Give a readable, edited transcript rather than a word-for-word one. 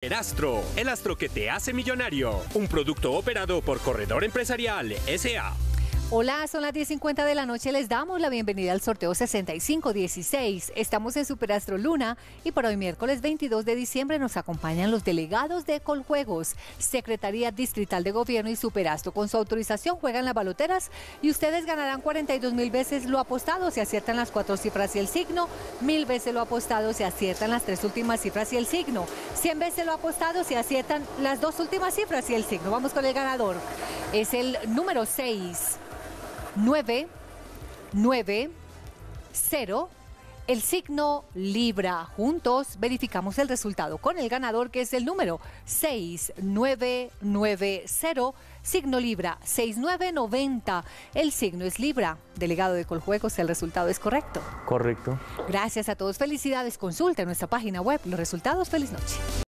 Superastro, el astro que te hace millonario. Un producto operado por Corredor Empresarial S.A. Hola, son las 10:50 de la noche. Les damos la bienvenida al sorteo 6516. Estamos en Superastro Luna y para hoy miércoles 22 de diciembre nos acompañan los delegados de Coljuegos, Secretaría Distrital de Gobierno y Superastro. Con su autorización juegan las baloteras y ustedes ganarán 42.000 veces lo apostado si aciertan las 4 cifras y el signo, 1.000 veces lo apostado si aciertan las 3 últimas cifras y el signo, 100 veces lo apostado si aciertan las 2 últimas cifras y el signo. Vamos con el ganador. Es el número 6-9-9-0, el signo Libra. Juntos verificamos el resultado con el ganador, que es el número 6990, signo Libra. 6990, el signo es Libra. Delegado de Coljuegos, ¿el resultado es correcto? Correcto. Gracias a todos, felicidades. Consulta en nuestra página web los resultados. Feliz noche.